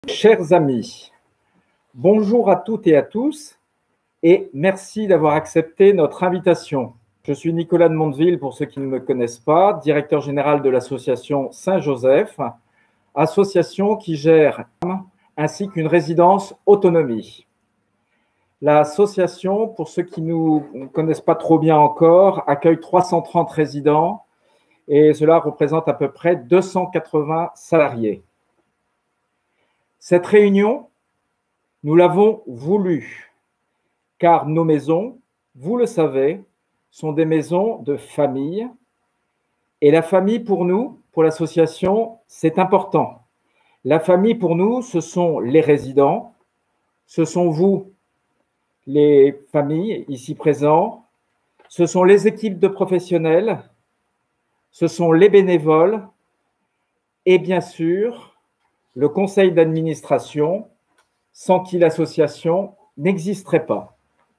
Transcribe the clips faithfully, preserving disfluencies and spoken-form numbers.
Chers amis, bonjour à toutes et à tous et merci d'avoir accepté notre invitation. Je suis Nicolas de Monteville, pour ceux qui ne me connaissent pas, directeur général de l'association Saint-Joseph, association qui gère ainsi qu'une résidence autonomie. L'association, pour ceux qui ne nous connaissent pas trop bien encore, accueille trois cent trente résidents et cela représente à peu près deux cent quatre-vingts salariés. Cette réunion, nous l'avons voulue, car nos maisons, vous le savez, sont des maisons de famille. Et la famille, pour nous, pour l'association, c'est important. La famille, pour nous, ce sont les résidents, ce sont vous, les familles ici présents, ce sont les équipes de professionnels, ce sont les bénévoles et bien sûr, le conseil d'administration, sans qui l'association n'existerait pas.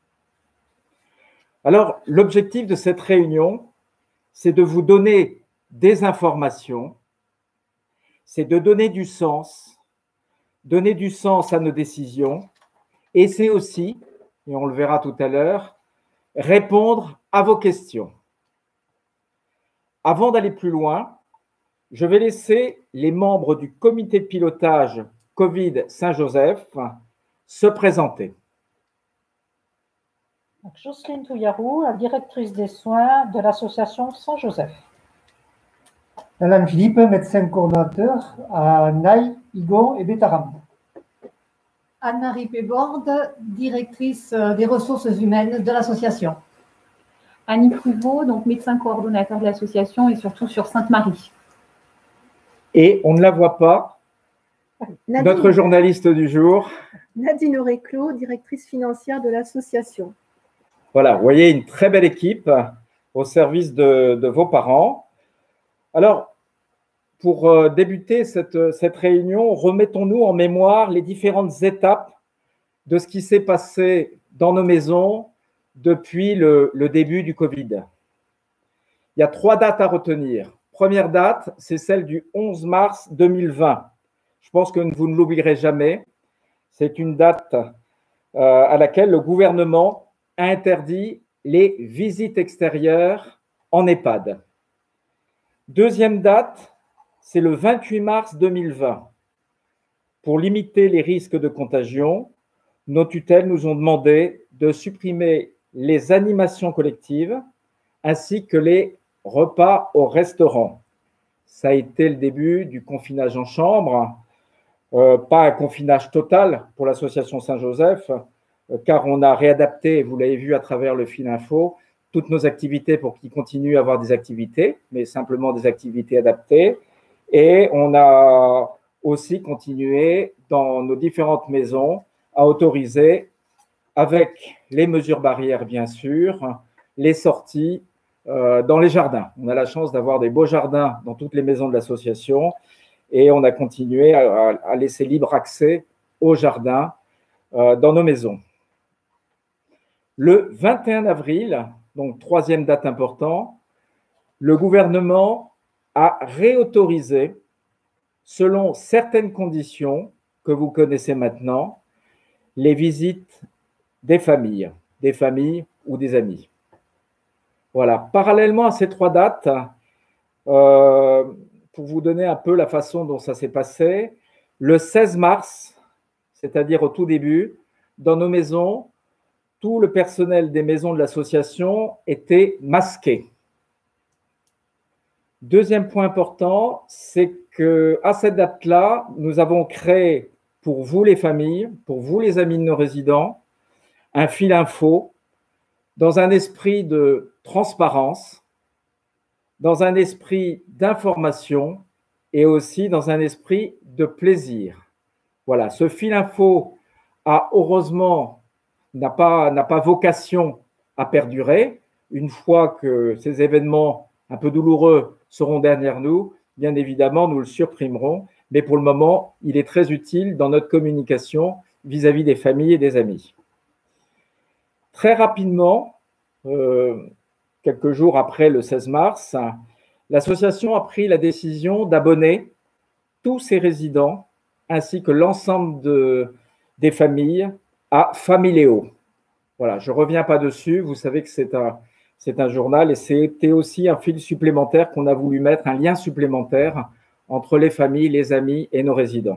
Alors, l'objectif de cette réunion, c'est de vous donner des informations, c'est de donner du sens, donner du sens à nos décisions, et c'est aussi, et on le verra tout à l'heure, répondre à vos questions. Avant d'aller plus loin, je vais laisser les membres du comité de pilotage Covid Saint-Joseph se présenter. Donc, Jocelyne Touillarou, la directrice des soins de l'association Saint-Joseph. Alain Philippe, médecin coordonnateur à Naï, Igon et Bétaram. Anne-Marie Péborde, directrice des ressources humaines de l'association. Annie Pruvot, donc médecin coordonnateur de l'association et surtout sur Sainte-Marie. Et on ne la voit pas, Nadine, notre journaliste du jour. Nadine Auréclos, directrice financière de l'association. Voilà, vous voyez une très belle équipe au service de, de vos parents. Alors, pour euh, débuter cette, cette réunion, remettons-nous en mémoire les différentes étapes de ce qui s'est passé dans nos maisons depuis le, le début du Covid. Il y a trois dates à retenir. Première date, c'est celle du onze mars deux mille vingt. Je pense que vous ne l'oublierez jamais. C'est une date euh, à laquelle le gouvernement a interdit les visites extérieures en EHPAD. Deuxième date, c'est le vingt-huit mars deux mille vingt. Pour limiter les risques de contagion, nos tutelles nous ont demandé de supprimer les animations collectives ainsi que les repas au restaurant. Ça a été le début du confinage en chambre, euh, pas un confinage total pour l'association Saint-Joseph, euh, car on a réadapté, vous l'avez vu à travers le fil info, toutes nos activités pour qu'ils continuent à avoir des activités, mais simplement des activités adaptées. Et on a aussi continué dans nos différentes maisons à autoriser, avec les mesures barrières bien sûr, les sorties Euh, dans les jardins. On a la chance d'avoir des beaux jardins dans toutes les maisons de l'association et on a continué à, à laisser libre accès aux jardins euh, dans nos maisons. Le vingt et un avril, donc troisième date importante, le gouvernement a réautorisé, selon certaines conditions que vous connaissez maintenant, les visites des familles, des familles ou des amis. Voilà, parallèlement à ces trois dates, euh, pour vous donner un peu la façon dont ça s'est passé, le seize mars, c'est-à-dire au tout début, dans nos maisons, tout le personnel des maisons de l'association était masqué. Deuxième point important, c'est qu'à cette date-là, nous avons créé pour vous les familles, pour vous les amis de nos résidents, un fil info dans un esprit de transparence, dans un esprit d'information et aussi dans un esprit de plaisir. Voilà, ce fil info a heureusement n'a pas, n'a pas vocation à perdurer. Une fois que ces événements un peu douloureux seront derrière nous, bien évidemment, nous le supprimerons. Mais pour le moment, il est très utile dans notre communication vis-à-vis des familles et des amis. Très rapidement, euh, quelques jours après le seize mars, l'association a pris la décision d'abonner tous ses résidents ainsi que l'ensemble de, des familles à Familéo. Voilà, je ne reviens pas dessus. Vous savez que c'est un, c'est un journal et c'était aussi un fil supplémentaire qu'on a voulu mettre, un lien supplémentaire entre les familles, les amis et nos résidents.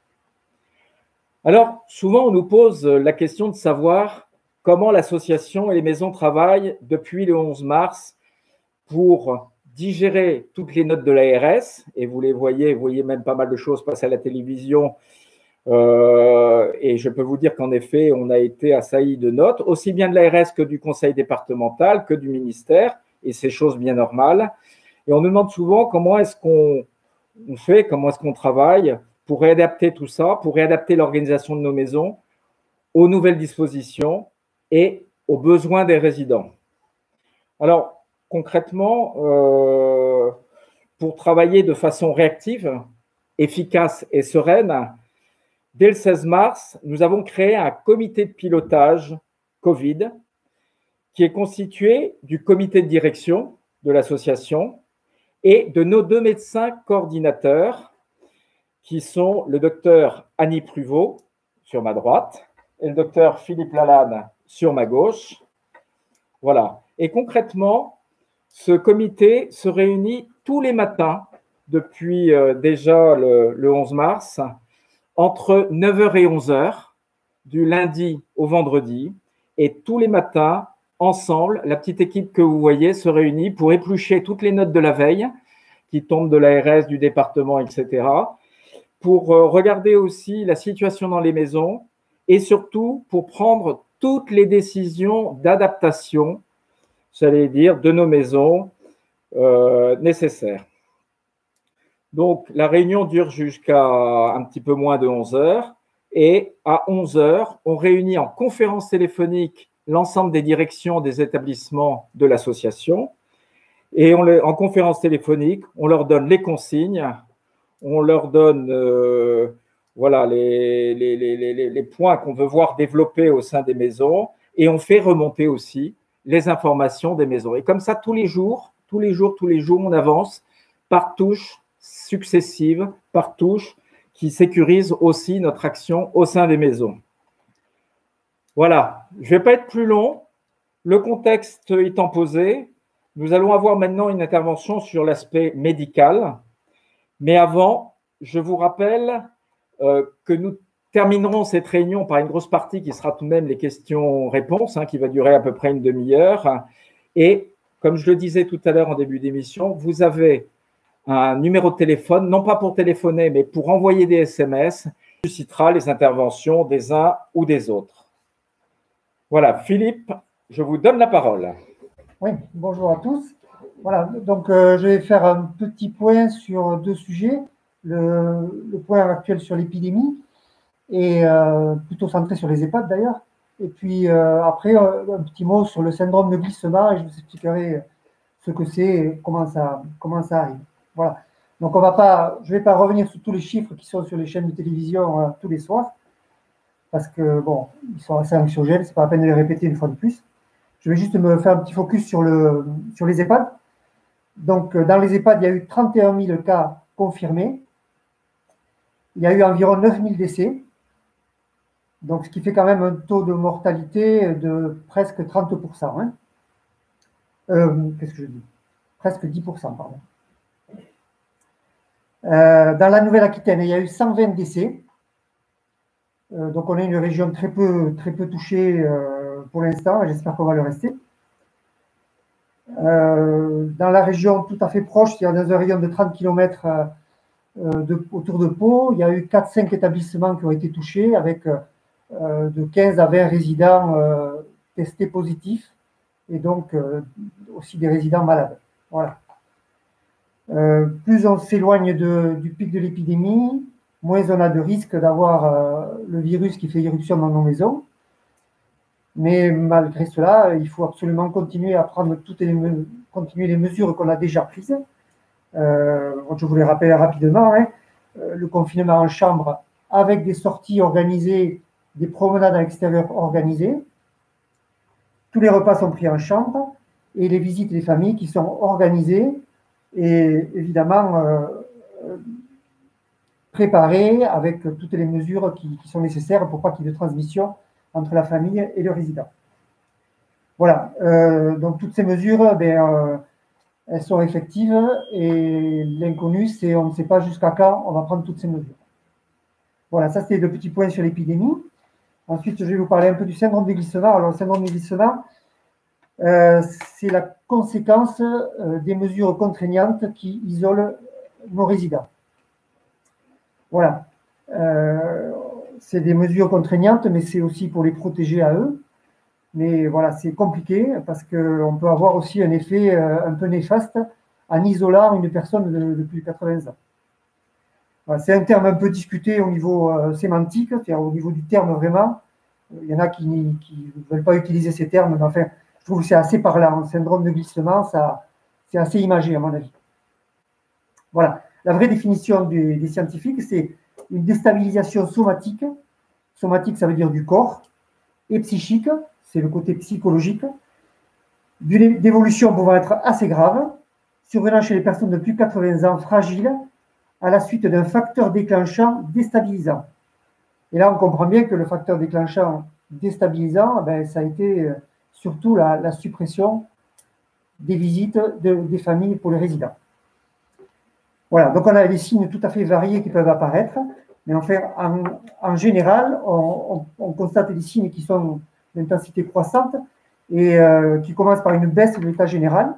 Alors, souvent, on nous pose la question de savoir comment l'association et les maisons travaillent depuis le onze mars pour digérer toutes les notes de l'A R S. Et vous les voyez, vous voyez même pas mal de choses passer à la télévision. Euh, et je peux vous dire qu'en effet, on a été assailli de notes, aussi bien de l'A R S que du conseil départemental, que du ministère. Et c'est chose bien normale. Et on nous demande souvent comment est-ce qu'on on fait, comment est-ce qu'on travaille pour réadapter tout ça, pour réadapter l'organisation de nos maisons aux nouvelles dispositions et aux besoins des résidents. Alors, concrètement, euh, pour travailler de façon réactive, efficace et sereine, dès le seize mars, nous avons créé un comité de pilotage Covid qui est constitué du comité de direction de l'association et de nos deux médecins coordinateurs qui sont le docteur Annie Pruvot sur ma droite et le docteur Philippe Lalanne sur ma gauche. Voilà. Et concrètement, ce comité se réunit tous les matins depuis euh, déjà le, le onze mars entre neuf heures et onze heures du lundi au vendredi et tous les matins ensemble, la petite équipe que vous voyez se réunit pour éplucher toutes les notes de la veille qui tombent de l'A R S, du département, et cetera, pour regarder aussi la situation dans les maisons et surtout pour prendre toutes les décisions d'adaptation, j'allais dire, de nos maisons euh, nécessaires. Donc, la réunion dure jusqu'à un petit peu moins de onze heures et à onze heures, on réunit en conférence téléphonique l'ensemble des directions des établissements de l'association et on les, en conférence téléphonique, on leur donne les consignes, on leur donne euh, voilà, les, les, les, les, les points qu'on veut voir développer au sein des maisons et on fait remonter aussi les informations des maisons. Et comme ça, tous les jours, tous les jours, tous les jours, on avance par touches successives, par touches qui sécurisent aussi notre action au sein des maisons. Voilà, je ne vais pas être plus long. Le contexte étant posé, nous allons avoir maintenant une intervention sur l'aspect médical. Mais avant, je vous rappelle euh, que nous terminerons cette réunion par une grosse partie qui sera tout de même les questions-réponses, hein, qui va durer à peu près une demi-heure. Et comme je le disais tout à l'heure en début d'émission, vous avez un numéro de téléphone, non pas pour téléphoner, mais pour envoyer des S M S, qui suscitera les interventions des uns ou des autres. Voilà, Philippe, je vous donne la parole. Oui, bonjour à tous. Voilà, donc euh, je vais faire un petit point sur deux sujets. Le, le point actuel sur l'épidémie, et euh, plutôt centré sur les EHPAD d'ailleurs. Et puis euh, après, euh, un petit mot sur le syndrome de glissement, et je vous expliquerai ce que c'est et comment ça, comment ça arrive. Voilà. Donc on va pas, je ne vais pas revenir sur tous les chiffres qui sont sur les chaînes de télévision euh, tous les soirs, parce que bon, ils sont assez anxiogènes, c'est pas la peine de les répéter une fois de plus. Je vais juste me faire un petit focus sur, le, sur les EHPAD. Donc, dans les EHPAD, il y a eu trente et un mille cas confirmés. Il y a eu environ neuf mille décès. Donc, ce qui fait quand même un taux de mortalité de presque trente pour cent. Hein. Euh, Qu'est-ce que je dis? Presque dix pour cent, pardon. Euh, dans la Nouvelle-Aquitaine, il y a eu cent vingt décès. Euh, donc, on est une région très peu, très peu touchée euh, pour l'instant. J'espère qu'on va le rester. Euh, dans la région tout à fait proche, c'est-à-dire dans un rayon de trente kilomètres euh, de, autour de Pau, il y a eu quatre cinq établissements qui ont été touchés avec euh, de quinze à vingt résidents euh, testés positifs et donc euh, aussi des résidents malades. Voilà. Euh, plus on s'éloigne du pic de l'épidémie, moins on a de risque d'avoir euh, le virus qui fait irruption dans nos maisons. Mais malgré cela, il faut absolument continuer à prendre toutes les, continuer les mesures qu'on a déjà prises. Euh, je vous les rappelle rapidement, hein, le confinement en chambre avec des sorties organisées, des promenades à l'extérieur organisées. Tous les repas sont pris en chambre et les visites des familles qui sont organisées. Et évidemment, euh, préparé avec toutes les mesures qui, qui sont nécessaires pour pas qu'il y ait de transmission entre la famille et le résident. Voilà, euh, donc toutes ces mesures, ben, euh, elles sont effectives et l'inconnu, c'est on ne sait pas jusqu'à quand on va prendre toutes ces mesures. Voilà, ça c'était le petit point sur l'épidémie. Ensuite, je vais vous parler un peu du syndrome de glissement. Alors, le syndrome de glissement, euh, c'est la conséquence euh, des mesures contraignantes qui isolent nos résidents. Voilà. Euh, c'est des mesures contraignantes, mais c'est aussi pour les protéger à eux. Mais voilà, c'est compliqué parce qu'on peut avoir aussi un effet euh, un peu néfaste en isolant une personne de, de plus de quatre-vingts ans. Voilà, c'est un terme un peu discuté au niveau euh, sémantique, c'est-à-dire au niveau du terme vraiment. Il y en a qui ne veulent pas utiliser ces termes, mais enfin, je trouve que c'est assez parlant. Syndrome de glissement, ça, c'est assez imagé à mon avis. Voilà. La vraie définition des, des scientifiques, c'est une déstabilisation somatique. Somatique, ça veut dire du corps, et psychique, c'est le côté psychologique, d'évolution pouvant être assez grave, survenant chez les personnes de plus de quatre-vingts ans fragiles, à la suite d'un facteur déclenchant déstabilisant. Et là, on comprend bien que le facteur déclenchant déstabilisant, ben, ça a été surtout la, la suppression des visites de, des familles pour les résidents. Voilà, donc on a des signes tout à fait variés qui peuvent apparaître, mais en, fait, en, en général, on, on, on constate des signes qui sont d'intensité croissante et euh, qui commencent par une baisse de l'état général,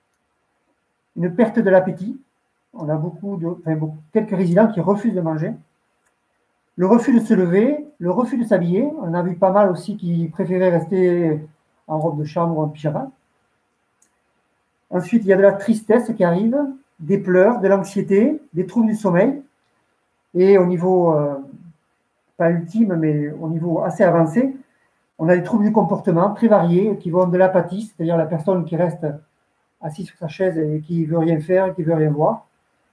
une perte de l'appétit. On a beaucoup de, enfin, beaucoup, quelques résidents qui refusent de manger. Le refus de se lever, le refus de s'habiller. On a vu pas mal aussi qui préféraient rester en robe de chambre ou en pyjama. Ensuite, il y a de la tristesse qui arrive, des pleurs, de l'anxiété, des troubles du sommeil. Et au niveau, euh, pas ultime, mais au niveau assez avancé, on a des troubles du comportement très variés qui vont de l'apathie, c'est-à-dire la personne qui reste assise sur sa chaise et qui ne veut rien faire, qui ne veut rien voir,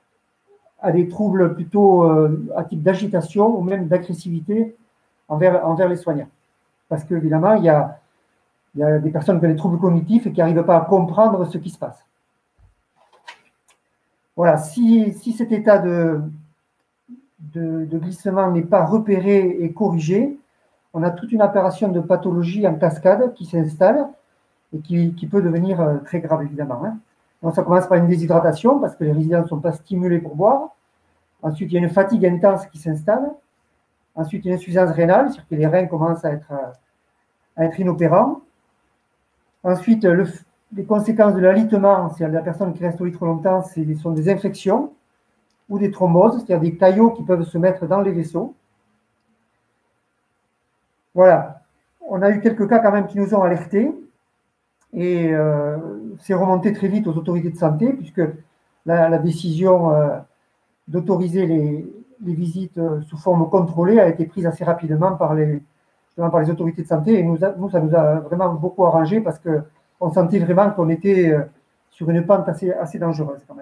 à des troubles plutôt euh, à type d'agitation ou même d'agressivité envers, envers les soignants. Parce qu'évidemment, il y a, il y a des personnes qui ont des troubles cognitifs et qui n'arrivent pas à comprendre ce qui se passe. Voilà, si, si cet état de, de, de glissement n'est pas repéré et corrigé, on a toute une apparition de pathologie en cascade qui s'installe et qui, qui peut devenir très grave, évidemment. Hein. Donc, ça commence par une déshydratation parce que les résidents ne sont pas stimulés pour boire. Ensuite, il y a une fatigue intense qui s'installe. Ensuite, une insuffisance rénale, c'est-à-dire que les reins commencent à être, à être inopérants. Ensuite, le, les conséquences de l'alitement, c'est-à-dire la personne qui reste au lit trop longtemps, ce sont des infections ou des thromboses, c'est-à-dire des caillots qui peuvent se mettre dans les vaisseaux. Voilà. On a eu quelques cas quand même qui nous ont alertés. Et euh, c'est remonté très vite aux autorités de santé, puisque la, la décision euh, d'autoriser les, les visites sous forme contrôlée a été prise assez rapidement par les, par les autorités de santé. Et nous, a, nous, ça nous a vraiment beaucoup arrangé parce qu'on sentait vraiment qu'on était sur une pente assez, assez dangereuse quand même.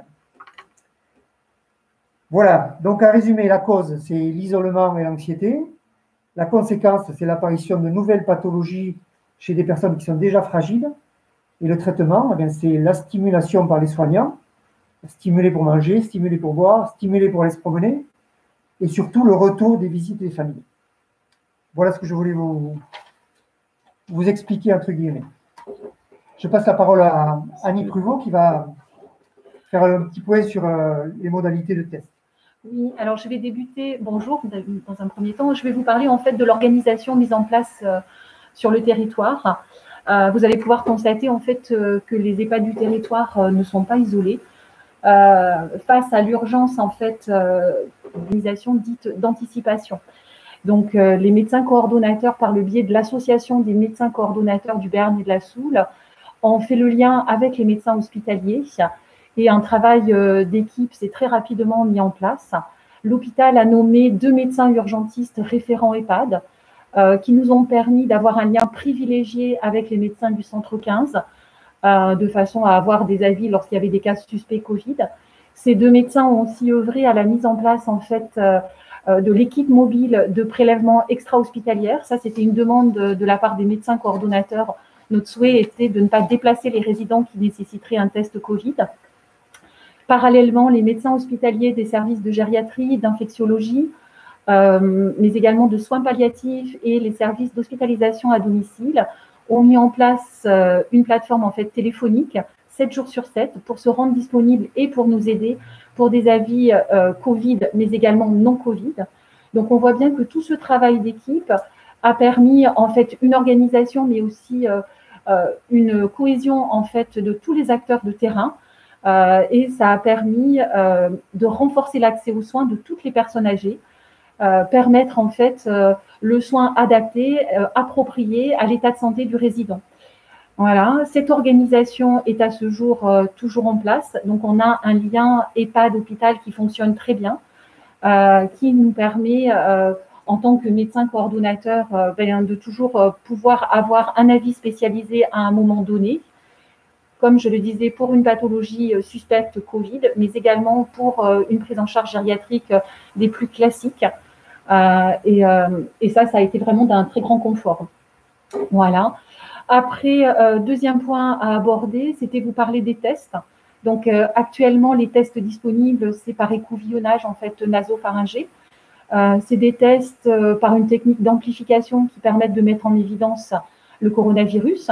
Voilà, donc à résumer, la cause, c'est l'isolement et l'anxiété. La conséquence, c'est l'apparition de nouvelles pathologies chez des personnes qui sont déjà fragiles. Et le traitement, eh c'est la stimulation par les soignants, stimuler pour manger, stimuler pour boire, stimuler pour aller se promener, et surtout le retour des visites des familles. Voilà ce que je voulais vous, vous expliquer, entre guillemets. Je passe la parole à Annie Pruvot qui va faire un petit point sur euh, les modalités de test. Oui, alors je vais débuter, bonjour, dans un premier temps, je vais vous parler en fait de l'organisation mise en place euh, sur le territoire. Euh, vous allez pouvoir constater en fait euh, que les EHPAD du territoire euh, ne sont pas isolés. Euh, face à l'urgence en fait euh, d'organisation dite d'anticipation. Donc euh, les médecins coordonnateurs, par le biais de l'association des médecins coordonnateurs du Béarn et de la Soule, ont fait le lien avec les médecins hospitaliers et un travail euh, d'équipe s'est très rapidement mis en place. L'hôpital a nommé deux médecins urgentistes référents EHPAD euh, qui nous ont permis d'avoir un lien privilégié avec les médecins du centre quinze euh, de façon à avoir des avis lorsqu'il y avait des cas suspects Covid. Ces deux médecins ont aussi œuvré à la mise en place en fait euh, de l'équipe mobile de prélèvement extra-hospitalière. Ça, c'était une demande de, de la part des médecins coordonnateurs. Notre souhait était de ne pas déplacer les résidents qui nécessiteraient un test Covid. Parallèlement, les médecins hospitaliers des services de gériatrie, d'infectiologie, euh, mais également de soins palliatifs et les services d'hospitalisation à domicile ont mis en place euh, une plateforme en fait téléphonique sept jours sur sept pour se rendre disponible et pour nous aider pour des avis euh, Covid, mais également non Covid. Donc, on voit bien que tout ce travail d'équipe a permis en fait une organisation, mais aussi euh, euh, une cohésion en fait de tous les acteurs de terrain. Euh, et ça a permis euh, de renforcer l'accès aux soins de toutes les personnes âgées, euh, permettre en fait euh, le soin adapté, euh, approprié à l'état de santé du résident. Voilà, cette organisation est à ce jour euh, toujours en place. Donc, on a un lien EHPAD-hôpital qui fonctionne très bien, euh, qui nous permet, euh, en tant que médecin coordonnateur, euh, ben, de toujours euh, pouvoir avoir un avis spécialisé à un moment donné, comme je le disais, pour une pathologie euh, suspecte Covid, mais également pour euh, une prise en charge gériatrique euh, des plus classiques. Euh, et, euh, et ça, ça a été vraiment d'un très grand confort. Voilà. Après, euh, deuxième point à aborder, c'était vous parler des tests. Donc, euh, actuellement, les tests disponibles, c'est par écouvillonnage, en fait, nasopharyngé. Euh, c'est des tests euh, par une technique d'amplification qui permettent de mettre en évidence le coronavirus.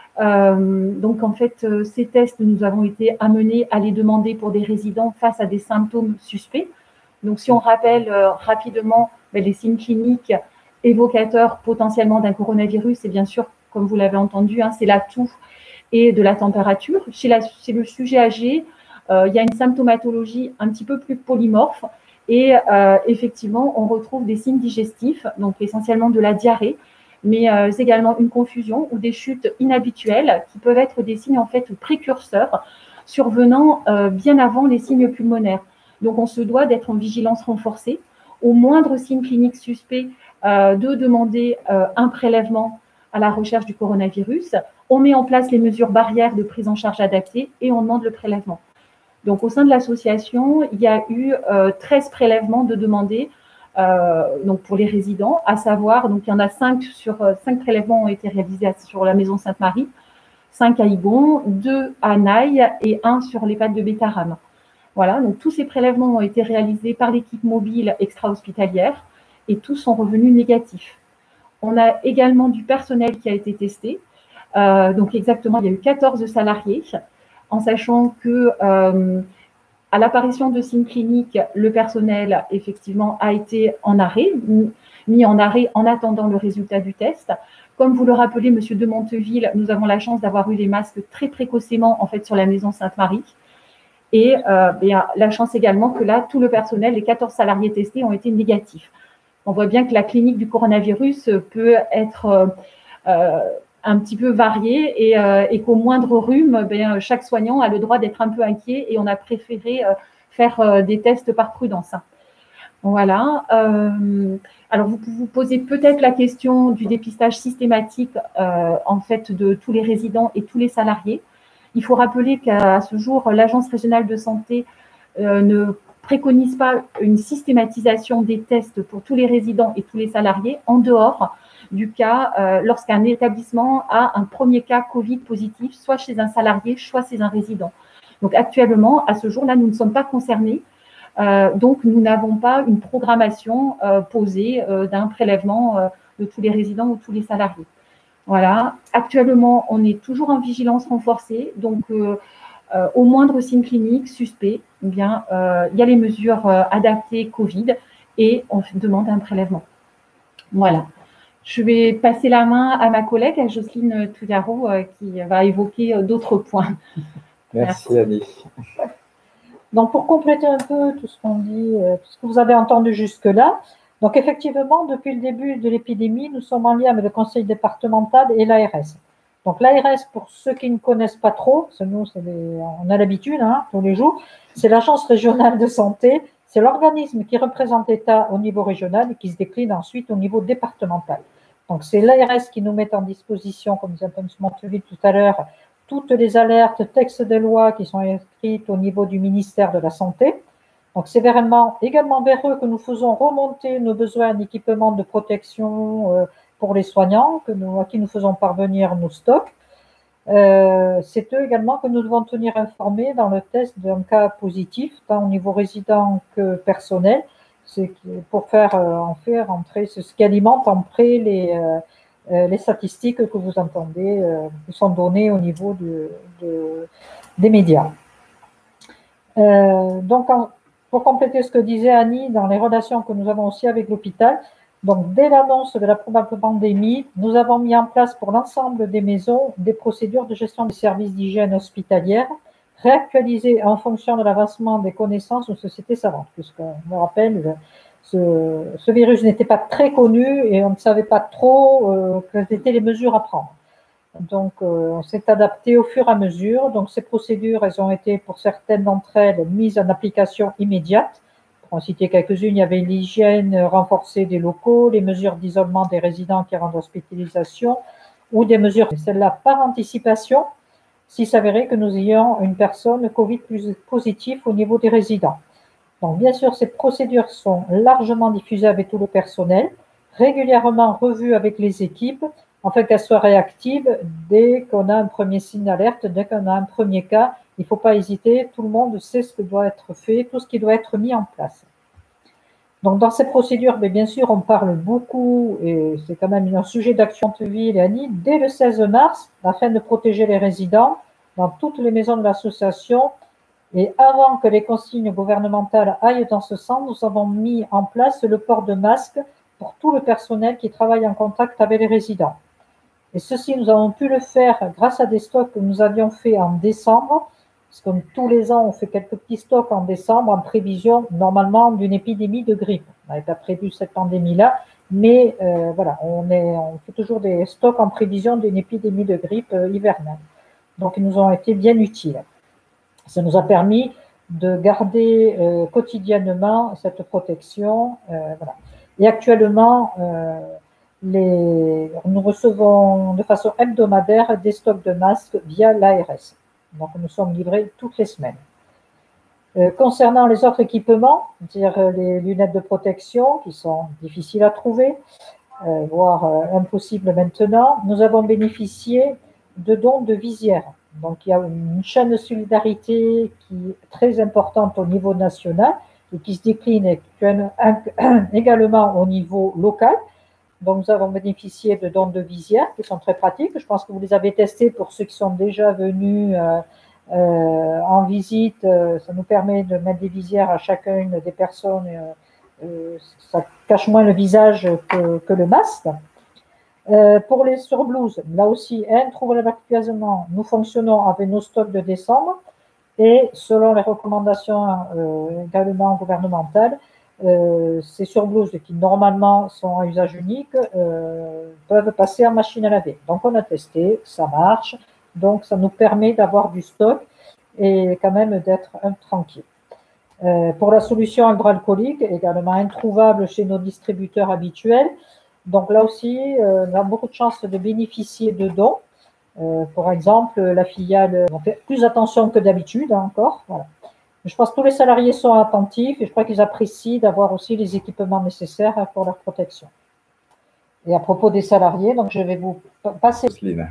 Euh, donc, en fait, euh, ces tests, nous avons été amenés à les demander pour des résidents face à des symptômes suspects. Donc, si on rappelle euh, rapidement ben, les signes cliniques évocateurs potentiellement d'un coronavirus, c'est bien sûr, comme vous l'avez entendu, hein, c'est la toux et de la température. Chez, la, chez le sujet âgé, euh, il y a une symptomatologie un petit peu plus polymorphe et euh, effectivement, on retrouve des signes digestifs, donc essentiellement de la diarrhée, mais euh, également une confusion ou des chutes inhabituelles qui peuvent être des signes en fait précurseurs survenant euh, bien avant les signes pulmonaires. Donc, on se doit d'être en vigilance renforcée. Au moindre signe clinique suspect, euh, de demander euh, un prélèvement à la recherche du coronavirus. On met en place les mesures barrières de prise en charge adaptées et on demande le prélèvement. Donc, au sein de l'association, il y a eu euh, treize prélèvements de demandés euh, donc pour les résidents, à savoir, donc il y en a cinq sur euh, cinq prélèvements ont été réalisés sur la maison Sainte-Marie, cinq à Igon, deux à Naï et un sur l'EHPAD de Bétarame. Voilà, donc tous ces prélèvements ont été réalisés par l'équipe mobile extra-hospitalière et tous sont revenus négatifs. On a également du personnel qui a été testé. Euh, donc exactement, il y a eu quatorze salariés, en sachant que euh, à l'apparition de signes cliniques, le personnel effectivement a été en arrêt, mis en arrêt en attendant le résultat du test. Comme vous le rappelez, Monsieur de Monteville, nous avons la chance d'avoir eu les masques très précocement en fait sur la maison Sainte-Marie. Et euh, bien, la chance également que là, tout le personnel, les quatorze salariés testés ont été négatifs. On voit bien que la clinique du coronavirus peut être euh, un petit peu variée et, euh, et qu'au moindre rhume, bien, chaque soignant a le droit d'être un peu inquiet et on a préféré euh, faire euh, des tests par prudence. Voilà. Euh, alors, vous vous posez peut-être la question du dépistage systématique euh, en fait de tous les résidents et tous les salariés. Il faut rappeler qu'à ce jour, l'Agence régionale de santé euh, ne préconise pas une systématisation des tests pour tous les résidents et tous les salariés en dehors du cas euh, lorsqu'un établissement a un premier cas Covid positif, soit chez un salarié, soit chez un résident. Donc actuellement, à ce jour-là, nous ne sommes pas concernés. Euh, donc, nous n'avons pas une programmation euh, posée euh, d'un prélèvement euh, de tous les résidents ou tous les salariés. Voilà. Actuellement, on est toujours en vigilance renforcée. Donc, euh, euh, au moindre signe clinique suspect, eh bien, euh, il y a les mesures euh, adaptées Covid et on demande un prélèvement. Voilà. Je vais passer la main à ma collègue, à Jocelyne Touillaro, euh, qui va évoquer euh, d'autres points. Merci, Merci. Annie. Donc, pour compléter un peu tout ce qu'on dit, euh, tout ce que vous avez entendu jusque-là, donc effectivement, depuis le début de l'épidémie, nous sommes en lien avec le conseil départemental et l'A R S. Donc, l'A R S, pour ceux qui ne connaissent pas trop, parce que nous, c'est des, on a l'habitude, hein, tous les jours, c'est l'Agence régionale de santé, c'est l'organisme qui représente l'État au niveau régional et qui se décline ensuite au niveau départemental. Donc, c'est l'A R S qui nous met en disposition, comme disait M. Monteville tout à l'heure, toutes les alertes, textes de loi qui sont écrites au niveau du ministère de la Santé. Donc, c'est vraiment également vers eux que nous faisons remonter nos besoins d'équipement de protection euh, pour les soignants, que nous, à qui nous faisons parvenir nos stocks. Euh, c'est eux également que nous devons tenir informés dans le test d'un cas positif, tant au niveau résident que personnel. C'est pour faire euh, en faire entrer, c'est ce qui alimente en près les, euh, les statistiques que vous entendez, euh, qui sont données au niveau de, de, des médias. Euh, donc, en, pour compléter ce que disait Annie, dans les relations que nous avons aussi avec l'hôpital, donc dès l'annonce de la probable pandémie, nous avons mis en place pour l'ensemble des maisons des procédures de gestion des services d'hygiène hospitalière, réactualisées en fonction de l'avancement des connaissances aux sociétés savantes, puisqu'on me rappelle, ce, ce virus n'était pas très connu et on ne savait pas trop euh, quelles étaient les mesures à prendre. Donc, euh, on s'est adapté au fur et à mesure. Donc, ces procédures, elles ont été, pour certaines d'entre elles, mises en application immédiate. Pour en citer quelques-unes, il y avait l'hygiène renforcée des locaux, les mesures d'isolement des résidents qui rendent hospitalisation, ou des mesures, celle-là par anticipation, s'il s'avérait que nous ayons une personne Covid plus positive au niveau des résidents. Donc, bien sûr, ces procédures sont largement diffusées avec tout le personnel, régulièrement revues avec les équipes, afin qu'elles soient réactives dès qu'on a un premier signe d'alerte, dès qu'on a un premier cas. Il ne faut pas hésiter, tout le monde sait ce que doit être fait, tout ce qui doit être mis en place. Donc, dans ces procédures, mais bien sûr, on parle beaucoup, et c'est quand même un sujet d'action de ville et Annie, dès le seize mars, afin de protéger les résidents dans toutes les maisons de l'association. Et avant que les consignes gouvernementales aillent dans ce sens, nous avons mis en place le port de masque pour tout le personnel qui travaille en contact avec les résidents. Et ceci, nous avons pu le faire grâce à des stocks que nous avions fait en décembre, parce que comme tous les ans, on fait quelques petits stocks en décembre en prévision normalement d'une épidémie de grippe. On n'avait pas prévu cette pandémie-là, mais euh, voilà, on, est, on fait toujours des stocks en prévision d'une épidémie de grippe euh, hivernale. Donc, ils nous ont été bien utiles. Ça nous a permis de garder euh, quotidiennement cette protection. Euh, voilà. Et actuellement, euh, les, nous recevons de façon hebdomadaire des stocks de masques via l'A R S. Donc, nous sommes livrés toutes les semaines. Euh, concernant les autres équipements, c'est-à-dire les lunettes de protection qui sont difficiles à trouver, euh, voire euh, impossibles maintenant, nous avons bénéficié de dons de visières. Donc, il y a une chaîne de solidarité qui est très importante au niveau national et qui se décline également au niveau local. Donc, nous avons bénéficié de dons de visières qui sont très pratiques. Je pense que vous les avez testés pour ceux qui sont déjà venus euh, euh, en visite. Euh, ça nous permet de mettre des visières à chacune des personnes. Euh, euh, ça cache moins le visage que, que le masque. Euh, pour les surblouses, là aussi, introuvablement, nous fonctionnons avec nos stocks de décembre et selon les recommandations euh, également gouvernementales, euh, ces surblouses qui normalement sont à usage unique euh, peuvent passer en machine à laver. Donc on a testé, ça marche, donc ça nous permet d'avoir du stock et quand même d'être tranquille. Euh, pour la solution hydroalcoolique, également introuvable chez nos distributeurs habituels. Donc là aussi, euh, on a beaucoup de chances de bénéficier de dons. Euh, par exemple, la filiale, on fait plus attention que d'habitude hein, encore. Voilà. Je pense que tous les salariés sont attentifs et je crois qu'ils apprécient d'avoir aussi les équipements nécessaires pour leur protection. Et à propos des salariés, donc je vais vous passer.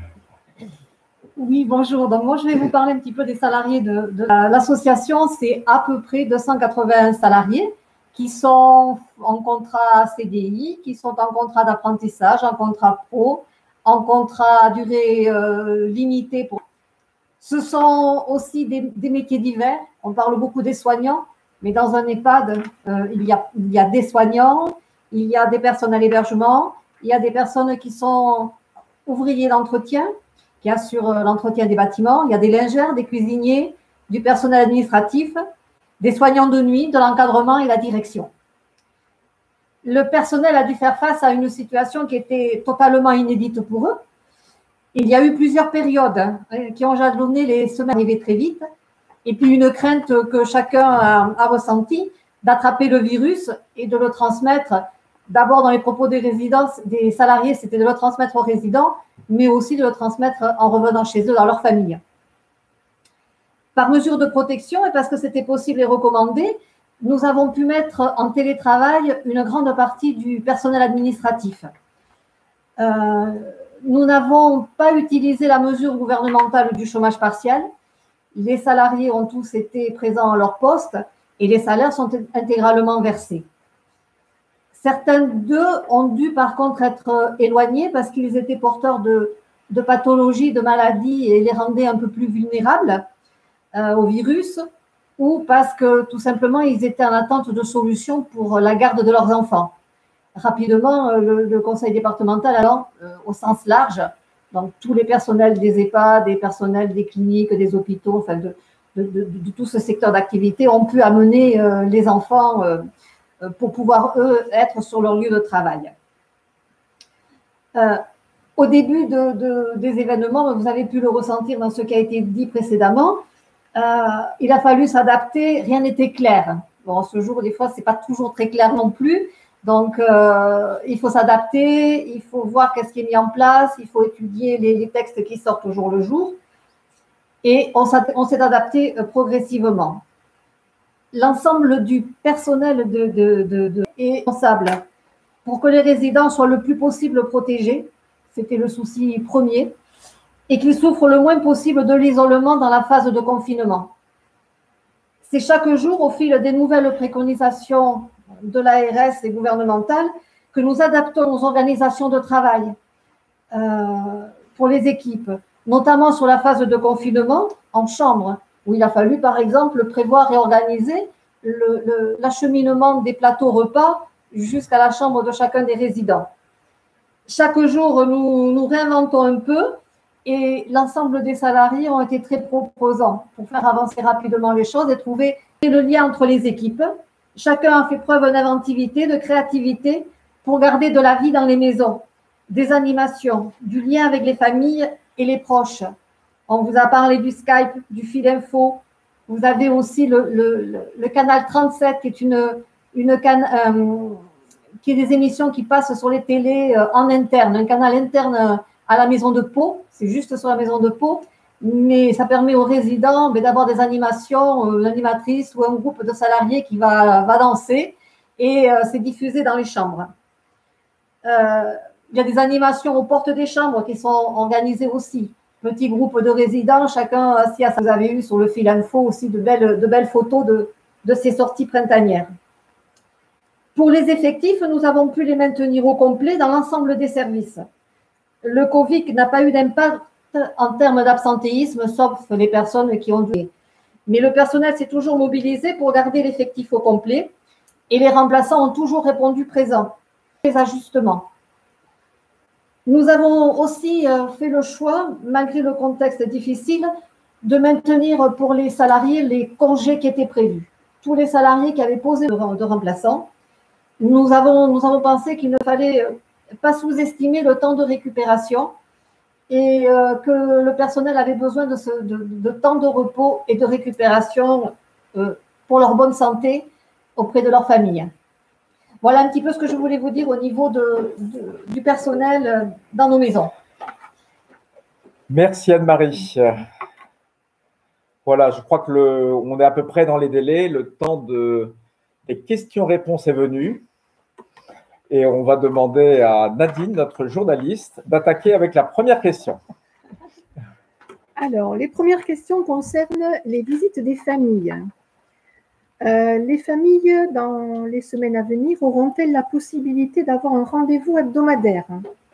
Oui, bonjour. Donc moi, je vais vous parler un petit peu des salariés de, de l'association. C'est à peu près deux cent quatre-vingts salariés qui sont en contrat C D I, qui sont en contrat d'apprentissage, en contrat pro, en contrat à durée euh, limitée. Pour... Ce sont aussi des, des métiers divers. On parle beaucoup des soignants, mais dans un EHPAD, euh, il, y a, il y a des soignants, il y a des personnes à l'hébergement, il y a des personnes qui sont ouvriers d'entretien, qui assurent l'entretien des bâtiments, il y a des lingères, des cuisiniers, du personnel administratif, des soignants de nuit, de l'encadrement et la direction. Le personnel a dû faire face à une situation qui était totalement inédite pour eux. Il y a eu plusieurs périodes hein, qui ont jalonné les semaines arrivées très vite, et puis une crainte que chacun a, a ressentie d'attraper le virus et de le transmettre. D'abord, dans les propos des résidents, des salariés, c'était de le transmettre aux résidents, mais aussi de le transmettre en revenant chez eux, dans leur famille. Par mesure de protection, et parce que c'était possible et recommandé, nous avons pu mettre en télétravail une grande partie du personnel administratif. Euh, nous n'avons pas utilisé la mesure gouvernementale du chômage partiel. Les salariés ont tous été présents à leur poste et les salaires sont intégralement versés. Certains d'eux ont dû par contre être éloignés parce qu'ils étaient porteurs de, de pathologies, de maladies et les rendaient un peu plus vulnérables euh, au virus, ou parce que tout simplement ils étaient en attente de solutions pour la garde de leurs enfants. Rapidement, le, le conseil départemental, alors, euh, au sens large, donc tous les personnels des EHPAD, des personnels des cliniques, des hôpitaux, enfin de, de, de, de tout ce secteur d'activité, ont pu amener euh, les enfants euh, pour pouvoir, eux, être sur leur lieu de travail. Euh, au début de, de, des événements, vous avez pu le ressentir dans ce qui a été dit précédemment, euh, il a fallu s'adapter, rien n'était clair. Bon, ce jour, des fois, ce n'est pas toujours très clair non plus, donc euh, il faut s'adapter, il faut voir qu'est-ce qui est mis en place, il faut étudier les, les textes qui sortent au jour le jour, et on s'est adapté euh, progressivement. L'ensemble du personnel de, de, de, de, est responsable pour que les résidents soient le plus possible protégés, c'était le souci premier, et qu'ils souffrent le moins possible de l'isolement dans la phase de confinement. C'est chaque jour, au fil des nouvelles préconisations de l'A R S et gouvernementales, que nous adaptons nos organisations de travail euh, pour les équipes, notamment sur la phase de confinement en chambre, où il a fallu, par exemple, prévoir et organiser l'acheminement des plateaux repas jusqu'à la chambre de chacun des résidents. Chaque jour, nous nous réinventons un peu et l'ensemble des salariés ont été très proposants pour faire avancer rapidement les choses et trouver le lien entre les équipes. Chacun a fait preuve d'inventivité, de créativité pour garder de la vie dans les maisons, des animations, du lien avec les familles et les proches. On vous a parlé du Skype, du fil info. Vous avez aussi le, le, le canal trente-sept, qui est, une, une can, euh, qui est des émissions qui passent sur les télés euh, en interne, un canal interne à la maison de Pau. C'est juste sur la maison de Pau, mais ça permet aux résidents d'avoir des animations, euh, l'animatrice ou un groupe de salariés qui va, va danser, et euh, c'est diffusé dans les chambres. Euh, il y a des animations aux portes des chambres qui sont organisées aussi. Petit groupe de résidents, chacun assis à ça. Vous avez eu sur le fil info aussi de belles, de belles photos de, de ces sorties printanières. Pour les effectifs, nous avons pu les maintenir au complet dans l'ensemble des services. Le Covid n'a pas eu d'impact en termes d'absentéisme, sauf les personnes qui ont dû. Mais le personnel s'est toujours mobilisé pour garder l'effectif au complet et les remplaçants ont toujours répondu présent. Les ajustements. Nous avons aussi fait le choix, malgré le contexte difficile, de maintenir pour les salariés les congés qui étaient prévus. Tous les salariés qui avaient posé de remplaçants, nous avons, nous avons pensé qu'il ne fallait pas sous-estimer le temps de récupération et que le personnel avait besoin de, ce, de, de temps de repos et de récupération pour leur bonne santé auprès de leur famille. Voilà un petit peu ce que je voulais vous dire au niveau de, de, du personnel dans nos maisons. Merci Anne-Marie. Voilà, je crois que le, on est à peu près dans les délais. Le temps de, des questions-réponses est venu. Et on va demander à Nadine, notre journaliste, d'attaquer avec la première question. Alors, les premières questions concernent les visites des familles. Euh, les familles, dans les semaines à venir, auront-elles la possibilité d'avoir un rendez-vous hebdomadaire?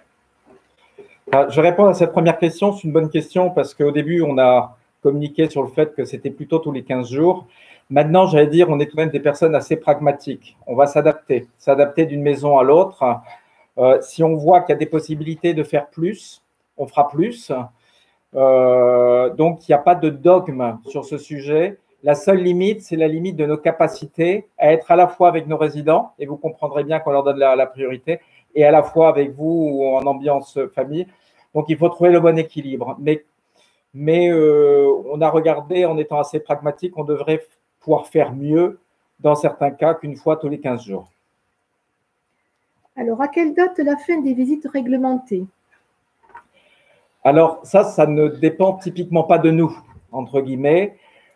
Je réponds à cette première question. C'est une bonne question parce qu'au début, on a communiqué sur le fait que c'était plutôt tous les quinze jours. Maintenant, j'allais dire, on est tout de même des personnes assez pragmatiques. On va s'adapter, s'adapter d'une maison à l'autre. Euh, si on voit qu'il y a des possibilités de faire plus, on fera plus. Euh, donc, il n'y a pas de dogme sur ce sujet. La seule limite, c'est la limite de nos capacités à être à la fois avec nos résidents, et vous comprendrez bien qu'on leur donne la, la priorité, et à la fois avec vous ou en ambiance famille. Donc, il faut trouver le bon équilibre. Mais, mais euh, on a regardé, en étant assez pragmatique, on devrait pouvoir faire mieux dans certains cas qu'une fois tous les quinze jours. Alors, à quelle date la fin des visites réglementées? Alors, ça, ça ne dépend typiquement pas de nous, entre guillemets.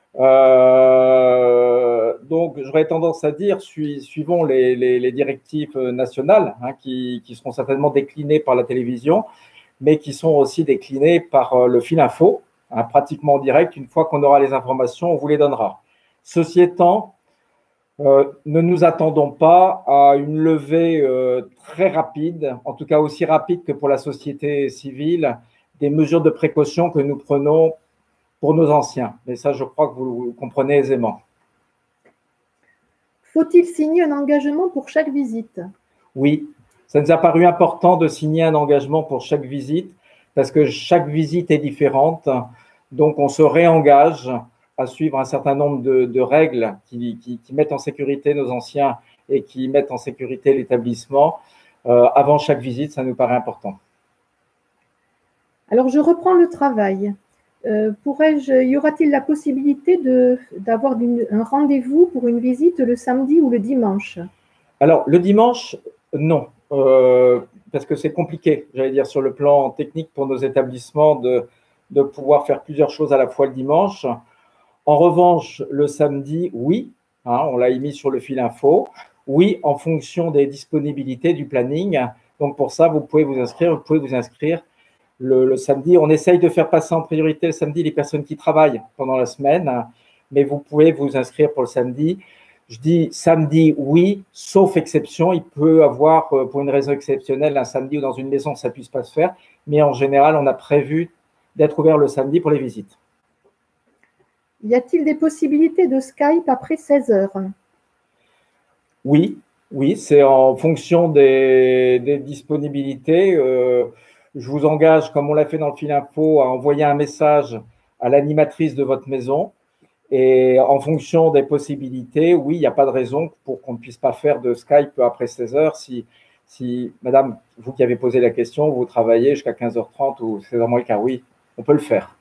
Euh, donc, j'aurais tendance à dire, suivons les, les, les directives nationales hein, qui, qui seront certainement déclinées par la télévision, mais qui sont aussi déclinés par euh, le fil info, hein, pratiquement en direct. Une fois qu'on aura les informations, on vous les donnera. Ceci étant, euh, ne nous attendons pas à une levée euh, très rapide, en tout cas aussi rapide que pour la société civile, des mesures de précaution que nous prenons pour nos anciens. Mais ça, je crois que vous le comprenez aisément. Faut-il signer un engagement pour chaque visite? Oui, ça nous a paru important de signer un engagement pour chaque visite parce que chaque visite est différente. Donc, on se réengage à suivre un certain nombre de, de règles qui, qui, qui mettent en sécurité nos anciens et qui mettent en sécurité l'établissement. Euh, avant chaque visite, ça nous paraît important. Alors, je reprends le travail. Euh, pourrais-je, y aura-t-il la possibilité de, d'avoir une, un rendez-vous pour une visite le samedi ou le dimanche? Alors, le dimanche, non, euh, parce que c'est compliqué, j'allais dire, sur le plan technique pour nos établissements de, de pouvoir faire plusieurs choses à la fois le dimanche. En revanche, le samedi, oui, hein, on l'a émis sur le fil info, oui, en fonction des disponibilités du planning. Donc, pour ça, vous pouvez vous inscrire, vous pouvez vous inscrire Le, le samedi. On essaye de faire passer en priorité le samedi les personnes qui travaillent pendant la semaine, mais vous pouvez vous inscrire pour le samedi. Je dis samedi, oui, sauf exception. Il peut avoir, pour une raison exceptionnelle, un samedi où dans une maison, ça ne puisse pas se faire, mais en général, on a prévu d'être ouvert le samedi pour les visites. Y a-t-il des possibilités de Skype après seize heures? Oui, oui, c'est en fonction des, des disponibilités. Euh, Je vous engage, comme on l'a fait dans le fil info, à envoyer un message à l'animatrice de votre maison. Et en fonction des possibilités, oui, il n'y a pas de raison pour qu'on ne puisse pas faire de Skype après seize heures. Si, si, madame, vous qui avez posé la question, vous travaillez jusqu'à quinze heures trente ou seize heures moins le quart, oui, on peut le faire.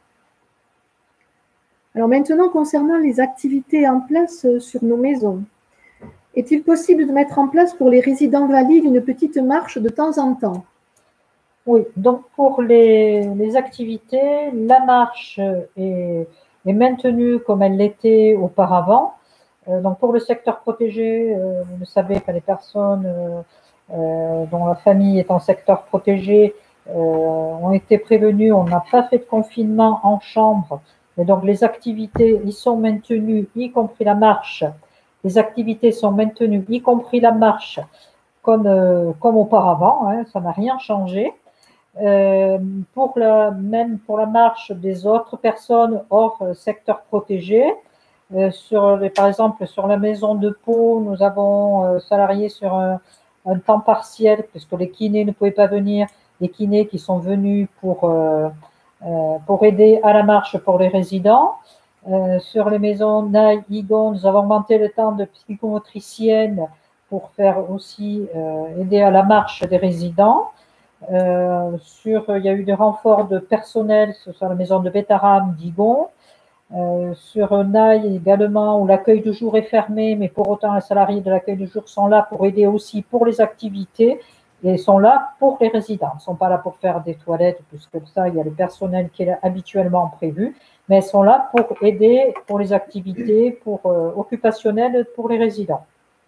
Alors maintenant, concernant les activités en place sur nos maisons, est-il possible de mettre en place pour les résidents valides une petite marche de temps en temps? Oui, donc pour les, les activités, la marche est, est maintenue comme elle l'était auparavant. Euh, donc pour le secteur protégé, euh, vous le savez que les personnes euh, euh, dont la famille est en secteur protégé euh, ont été prévenues. On n'a pas fait de confinement en chambre, et donc les activités y sont maintenues, y compris la marche. Les activités sont maintenues, y compris la marche, comme, euh, comme auparavant, hein, ça n'a rien changé. Euh, pour la, même pour la marche des autres personnes hors euh, secteur protégé, euh, sur les, par exemple sur la maison de Pau, nous avons euh, salariés sur un, un temps partiel puisque les kinés ne pouvaient pas venir, les kinés qui sont venus pour, euh, euh, pour aider à la marche pour les résidents. Euh, sur les maisons Naï, Igon, nous avons augmenté le temps de psychomotricienne pour faire aussi euh, aider à la marche des résidents. Euh, sur, il y a eu des renforts de personnel sur la maison de Bétaram d'Igon, euh, sur Naï également où l'accueil de jour est fermé, mais pour autant les salariés de l'accueil de jour sont là pour aider aussi pour les activités et sont là pour les résidents. Ils ne sont pas là pour faire des toilettes, puisque ça, il y a le personnel qui est habituellement prévu, mais elles sont là pour aider pour les activités pour, euh, occupationnelles pour les résidents.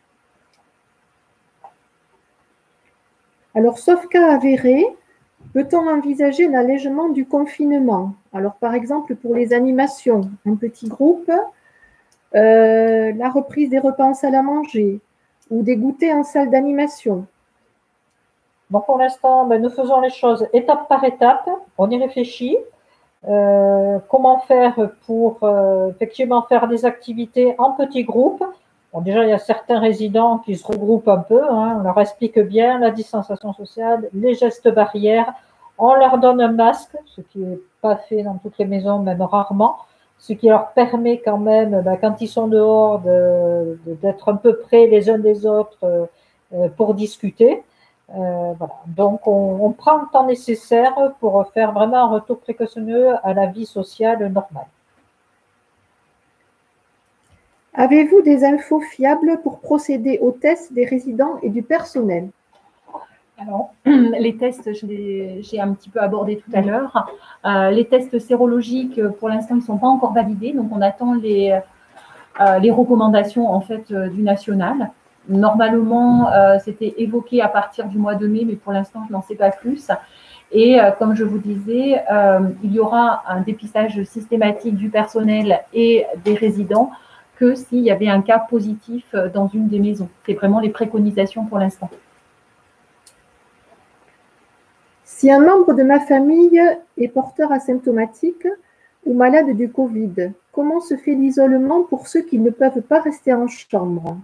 Alors, sauf cas avéré, peut-on envisager un allègement du confinement? Alors, par exemple, pour les animations, un petit groupe, euh, la reprise des repas en salle à manger ou des goûters en salle d'animation. Bon, pour l'instant, ben, nous faisons les choses étape par étape. On y réfléchit. Euh, comment faire pour euh, effectivement faire des activités en petits groupes? Bon, déjà, il y a certains résidents qui se regroupent un peu, hein, on leur explique bien la distanciation sociale, les gestes barrières, on leur donne un masque, ce qui n'est pas fait dans toutes les maisons, même rarement, ce qui leur permet quand même, ben, quand ils sont dehors, de, de, d'être un peu près les uns des autres euh, pour discuter. Euh, voilà. Donc, on, on prend le temps nécessaire pour faire vraiment un retour précautionneux à la vie sociale normale. Avez-vous des infos fiables pour procéder aux tests des résidents et du personnel? Alors, les tests, je les, j'ai un petit peu abordé tout à l'heure. Euh, les tests sérologiques, pour l'instant, ils ne sont pas encore validés. Donc, on attend les, euh, les recommandations en fait, euh, du national. normalement, euh, c'était évoqué à partir du mois de mai, mais pour l'instant, je n'en sais pas plus. Et euh, comme je vous disais, euh, il y aura un dépistage systématique du personnel et des résidents que s'il y avait un cas positif dans une des maisons. C'est vraiment les préconisations pour l'instant. Si un membre de ma famille est porteur asymptomatique ou malade du Covid, comment se fait l'isolement pour ceux qui ne peuvent pas rester en chambre?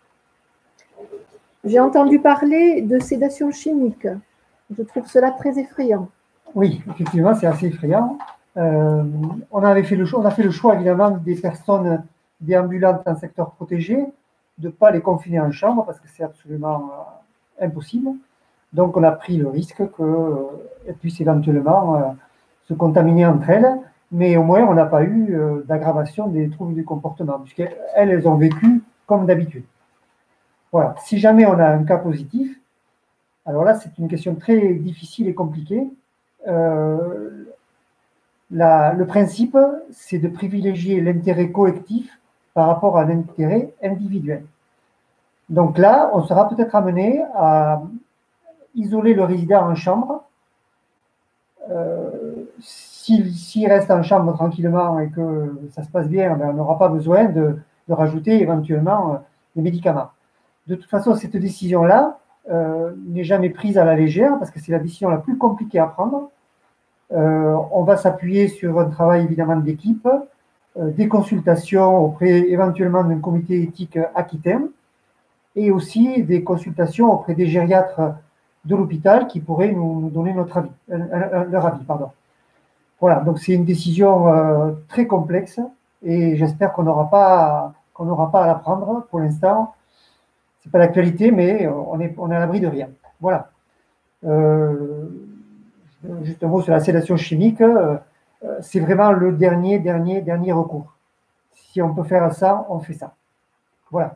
J'ai entendu parler de sédation chimique. Je trouve cela très effrayant. Oui, effectivement, c'est assez effrayant. Euh, on, avait fait le choix, on a fait le choix, évidemment, des personnes déambulantes en secteur protégé, de ne pas les confiner en chambre parce que c'est absolument euh, impossible. Donc, on a pris le risque qu'elles euh, puissent éventuellement euh, se contaminer entre elles, mais au moins, on n'a pas eu euh, d'aggravation des troubles du comportement, puisqu'elles elles ont vécu comme d'habitude. Voilà. Si jamais on a un cas positif, alors là, c'est une question très difficile et compliquée. Euh, la, le principe, c'est de privilégier l'intérêt collectif par rapport à l'intérêt individuel. Donc là, on sera peut-être amené à isoler le résident en chambre. Euh, S'il s'il reste en chambre tranquillement et que ça se passe bien, ben on n'aura pas besoin de, de rajouter éventuellement euh, des médicaments. De toute façon, cette décision-là euh, n'est jamais prise à la légère parce que c'est la décision la plus compliquée à prendre. Euh, on va s'appuyer sur un travail évidemment d'équipe, euh, des consultations auprès éventuellement d'un comité éthique aquitain et aussi des consultations auprès des gériatres de l'hôpital qui pourraient nous, nous donner notre avis, euh, euh, leur avis. Pardon. Voilà, donc c'est une décision euh, très complexe et j'espère qu'on n'aura pas, qu'on n'aura pas à la prendre pour l'instant. C'est pas l'actualité, mais on est, on est à l'abri de rien. Voilà. Euh, juste un mot sur la sédation chimique. Euh, c'est vraiment le dernier, dernier, dernier recours. Si on peut faire ça, on fait ça. Voilà.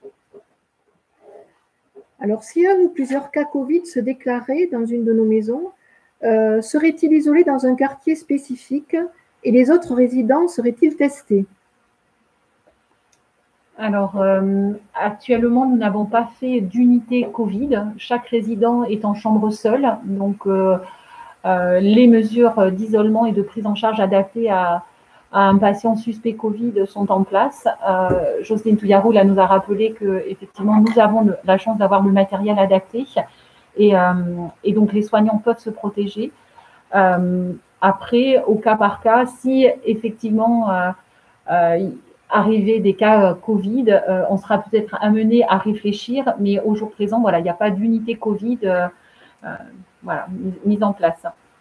Alors, si un ou plusieurs cas Covid se déclaraient dans une de nos maisons, euh, seraient-ils isolés dans un quartier spécifique et les autres résidents seraient-ils testés? Alors, euh, actuellement, nous n'avons pas fait d'unité Covid. Chaque résident est en chambre seule. Donc, euh, euh, les mesures d'isolement et de prise en charge adaptées à, à un patient suspect Covid sont en place. Euh, Jocelyne Touillarou là, nous a rappelé qu'effectivement, nous avons le, la chance d'avoir le matériel adapté et, euh, et donc les soignants peuvent se protéger. Euh, après, au cas par cas, si effectivement euh, euh, arriver des cas Covid, euh, on sera peut-être amené à réfléchir, mais au jour présent, voilà, il n'y a pas d'unité Covid euh, euh, voilà, mise en place.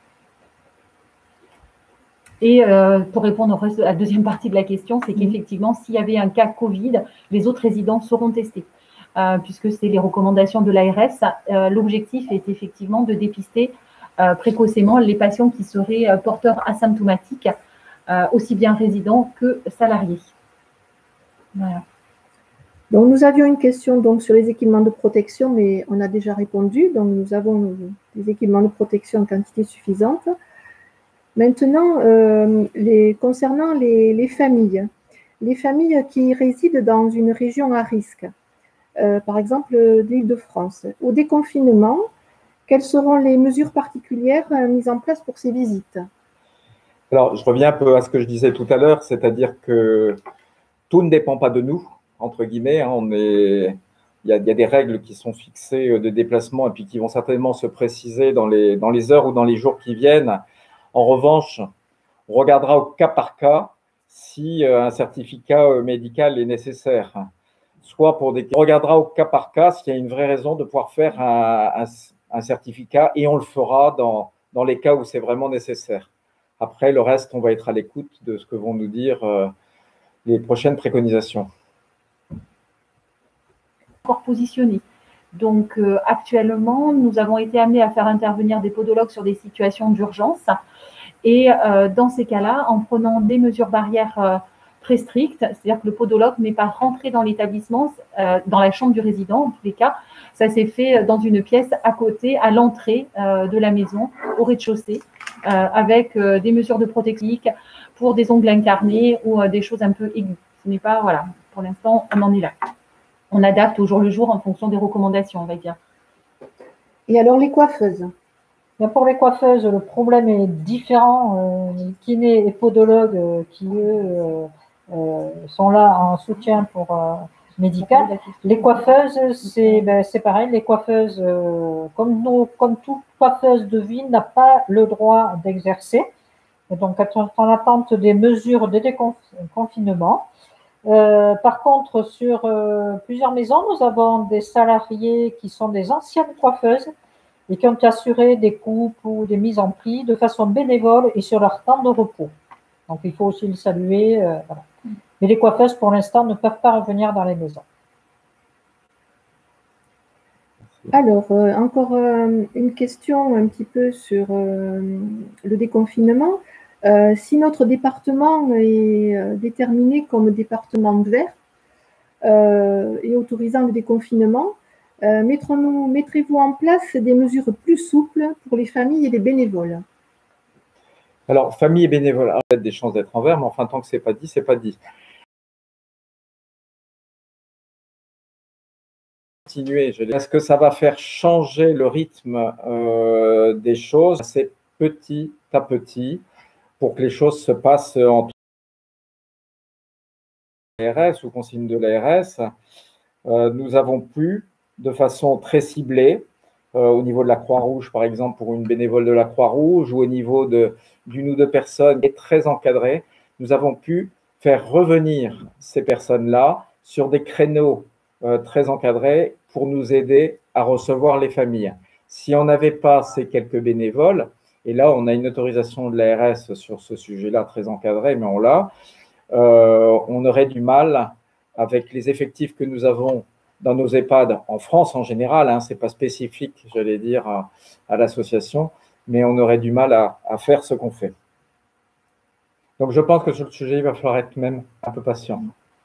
Et euh, pour répondre à la deuxième partie de la question, c'est qu'effectivement, s'il y avait un cas Covid, les autres résidents seront testés, euh, puisque c'est les recommandations de l'A R S. Euh, L'objectif est effectivement de dépister euh, précocement les patients qui seraient euh, porteurs asymptomatiques, euh, aussi bien résidents que salariés. Voilà. Donc, nous avions une question donc, sur les équipements de protection, mais on a déjà répondu. Donc, nous avons des équipements de protection en quantité suffisante. Maintenant, euh, les, concernant les, les familles, les familles qui résident dans une région à risque, euh, par exemple l'Île-de-France, au déconfinement, quelles seront les mesures particulières mises en place pour ces visites? Alors, je reviens un peu à ce que je disais tout à l'heure, c'est-à-dire que tout ne dépend pas de nous, entre guillemets. Hein, on est, il y a, il y a des règles qui sont fixées de déplacement et puis qui vont certainement se préciser dans les, dans les heures ou dans les jours qui viennent. En revanche, on regardera au cas par cas si un certificat médical est nécessaire. Soit pour des... On regardera au cas par cas s'il y a une vraie raison de pouvoir faire un, un, un certificat et on le fera dans, dans les cas où c'est vraiment nécessaire. Après, le reste, on va être à l'écoute de ce que vont nous dire euh, les prochaines préconisations. Encore positionné. Donc, euh, actuellement, nous avons été amenés à faire intervenir des podologues sur des situations d'urgence. Et euh, dans ces cas-là, en prenant des mesures barrières euh, très strictes, c'est-à-dire que le podologue n'est pas rentré dans l'établissement, euh, dans la chambre du résident, en tous les cas, ça s'est fait dans une pièce à côté, à l'entrée euh, de la maison, au rez-de-chaussée, euh, avec euh, des mesures de protection pour des ongles incarnés ou euh, des choses un peu aiguës. Ce n'est pas, voilà, pour l'instant, on en est là. on adapte au jour le jour en fonction des recommandations, on va dire. Et alors les coiffeuses? Bien, pour les coiffeuses, le problème est différent. Euh, les kinés et podologues euh, qui, eux, euh, euh, sont là en soutien pour euh, médical. Les coiffeuses, c'est ben, c'est pareil. Les coiffeuses, euh, comme, nous, comme toute coiffeuse de ville, n'a pas le droit d'exercer. Et donc, elles sont en attente des mesures de déconfinement. Euh, par contre, sur euh, plusieurs maisons, nous avons des salariés qui sont des anciennes coiffeuses et qui ont assuré des coupes ou des mises en pli de façon bénévole et sur leur temps de repos. Donc, il faut aussi le saluer. Euh, voilà. Mais les coiffeuses, pour l'instant, ne peuvent pas revenir dans les maisons. Alors, euh, encore euh, une question un petit peu sur euh, le déconfinement. Euh, si notre département est euh, déterminé comme département vert euh, et autorisant le déconfinement, euh, mettrons-nous, mettrez-vous en place des mesures plus souples pour les familles et les bénévoles? Alors, famille et bénévoles, a peut-être des chances d'être en vert, mais enfin, tant que ce n'est pas dit, ce n'est pas dit. Est-ce que ça va faire changer le rythme euh, des choses? C'est petit à petit pour que les choses se passent en A R S ou consigne de l'A R S. Euh, nous avons pu, de façon très ciblée, euh, au niveau de la Croix-Rouge, par exemple, pour une bénévole de la Croix-Rouge, ou au niveau d'une ou deux personnes et très encadrées, nous avons pu faire revenir ces personnes-là sur des créneaux euh, très encadrés pour nous aider à recevoir les familles. Si on n'avait pas ces quelques bénévoles, et là, on a une autorisation de l'A R S sur ce sujet-là très encadré, mais on l'a, euh, on aurait du mal avec les effectifs que nous avons dans nos EHPAD, en France en général, hein, ce n'est pas spécifique, j'allais dire, à, à l'association, mais on aurait du mal à, à faire ce qu'on fait. Donc, je pense que sur le sujet, il va falloir être même un peu patient.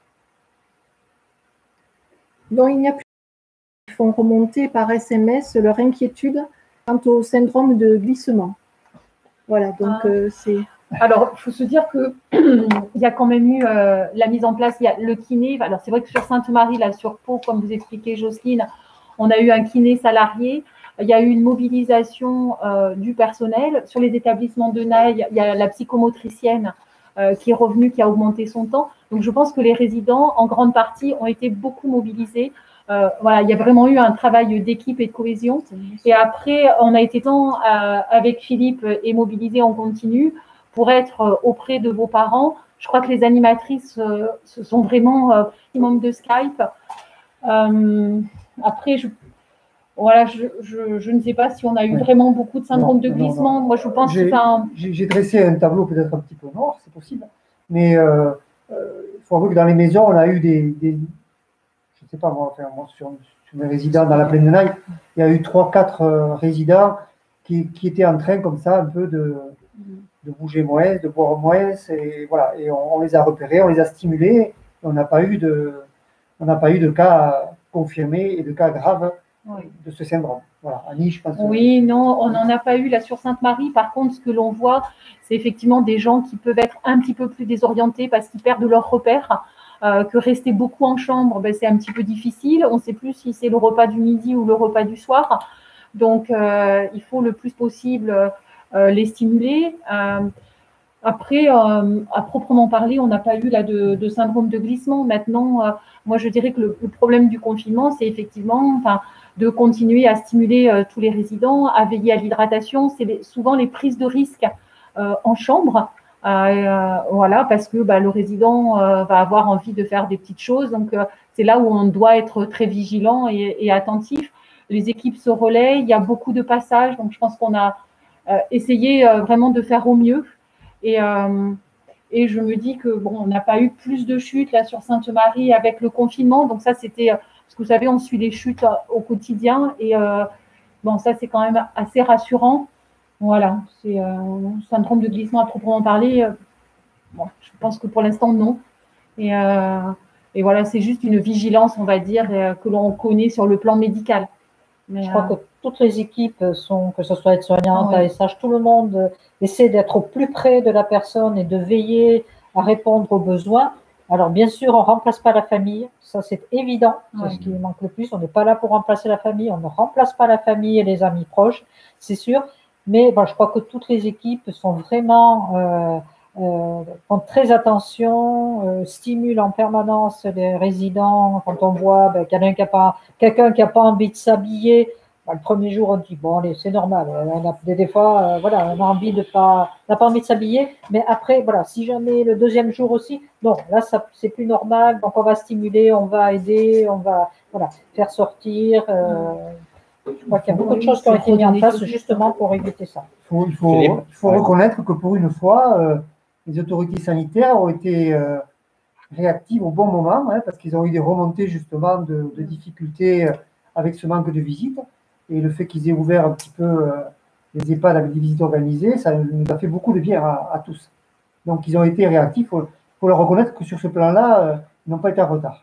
Donc, il n'y a plus qui font remonter par S M S leur inquiétude quant au syndrome de glissement. Voilà, donc ah. euh, c'est… Alors, il faut se dire qu'il y a quand même eu euh, la mise en place, il y a le kiné. Alors, c'est vrai que sur Sainte-Marie, là, sur Pau, comme vous expliquez, Jocelyne, on a eu un kiné salarié. Il y a eu une mobilisation euh, du personnel. Sur les établissements de Naï, il y a la psychomotricienne euh, qui est revenue, qui a augmenté son temps. Donc, je pense que les résidents, en grande partie, ont été beaucoup mobilisés. Euh, voilà, il y a vraiment eu un travail d'équipe et de cohésion. Et après, on a été tant euh, avec Philippe et mobilisés en continu pour être auprès de vos parents. Je crois que les animatrices euh, ce sont vraiment euh, des membres de Skype. Euh, après, je, voilà, je, je, je ne sais pas si on a eu vraiment beaucoup de syndrome non, de glissement. Non, non. Moi, je pense que un... J'ai dressé un tableau peut-être un petit peu noir, c'est possible. Mais euh, euh, il faut avouer que dans les maisons, on a eu des, des je ne sais pas moi, enfin, moi sur, sur mes résidents dans la plaine de Naï, il y a eu trois, quatre euh, résidents qui, qui étaient en train comme ça un peu de de bouger moins, de boire moins, et voilà, et on, on les a repérés, on les a stimulés, et on n'a pas eu de, on n'a pas eu de cas confirmés et de cas graves oui. de ce syndrome. Voilà, Annie, je pense. Oui, non, on n'en a pas eu là sur Sainte-Marie. Par contre, ce que l'on voit, c'est effectivement des gens qui peuvent être un petit peu plus désorientés parce qu'ils perdent leurs repères, euh, que rester beaucoup en chambre, ben, c'est un petit peu difficile. On ne sait plus si c'est le repas du midi ou le repas du soir. Donc, euh, il faut le plus possible Euh, les stimuler. Euh, après, euh, à proprement parler, on n'a pas eu là de, de syndrome de glissement. Maintenant, euh, moi, je dirais que le, le problème du confinement, c'est effectivement enfin, de continuer à stimuler euh, tous les résidents, à veiller à l'hydratation. C'est souvent les prises de risques euh, en chambre. Euh, voilà, parce que bah, le résident euh, va avoir envie de faire des petites choses. Donc, euh, c'est là où on doit être très vigilant et, et attentif. Les équipes se relaient. Il y a beaucoup de passages. Donc, je pense qu'on a Euh, essayer euh, vraiment de faire au mieux. Et, euh, et je me dis que bon, on n'a pas eu plus de chutes là sur Sainte-Marie avec le confinement. Donc ça, c'était, parce que vous savez, on suit les chutes au quotidien. Et euh, bon, ça, c'est quand même assez rassurant. Voilà, c'est euh, syndrome de glissement à proprement parler. Euh, bon, je pense que pour l'instant, non. Et, euh, et voilà, c'est juste une vigilance, on va dire, euh, que l'on connaît sur le plan médical. Mais je crois euh... que toutes les équipes sont, que ce soit aides-soignantes, A S H, tout le monde essaie d'être au plus près de la personne et de veiller à répondre aux besoins. Alors, bien sûr, on ne remplace pas la famille, ça c'est évident, c'est Ouais. ce qui manque le plus. On n'est pas là pour remplacer la famille, on ne remplace pas la famille et les amis proches, c'est sûr. Mais bon, je crois que toutes les équipes sont vraiment, euh, euh, font très attention, euh, stimulent en permanence les résidents. Quand on voit ben, quelqu'un qui n'a pas, quelqu'un qui n'a pas envie de s'habiller, ben, le premier jour on dit bon, allez, c'est normal. On a, des, des fois, euh, voilà, on a envie de pas, on n'a pas envie de s'habiller, mais après, voilà, si jamais le deuxième jour aussi, non, là, ça, c'est plus normal. Donc on va stimuler, on va aider, on va, voilà, faire sortir. Euh, je crois qu'il y a beaucoup de choses qui ont été mises en place justement pour éviter ça. Il faut, il faut, Philippe. il faut Ouais. reconnaître que pour une fois, euh, les autorités sanitaires ont été euh, réactives au bon moment, hein, parce qu'ils ont eu des remontées justement de, de difficultés euh, avec ce manque de visites. Et le fait qu'ils aient ouvert un petit peu euh, les EHPAD avec des visites organisées, ça nous a fait beaucoup de bien à, à tous. Donc ils ont été réactifs. Il faut, faut leur reconnaître que sur ce plan-là, euh, ils n'ont pas été en retard.